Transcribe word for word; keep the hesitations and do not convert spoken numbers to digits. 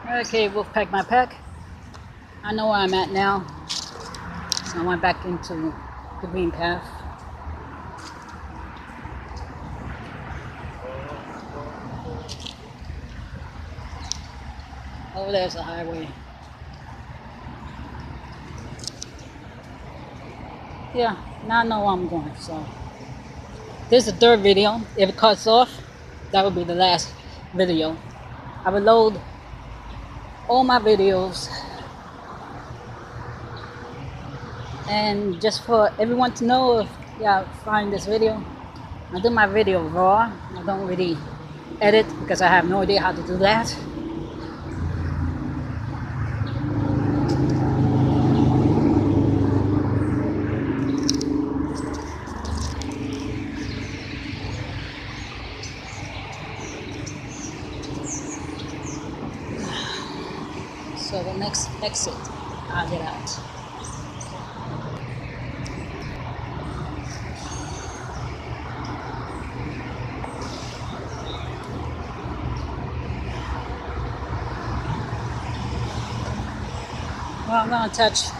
Okay, Wolfpack my pack. I know where I'm at now. So I went back into the green path. Oh, there's a highway. Yeah, now I know where I'm going. So this is the third video. If it cuts off, that will be the last video. I will load all my videos, and just for everyone to know, if y'all find this video, I do my video raw. I don't really edit because I have no idea how to do that. So the next exit, I'll get out. Well, I'm gonna touch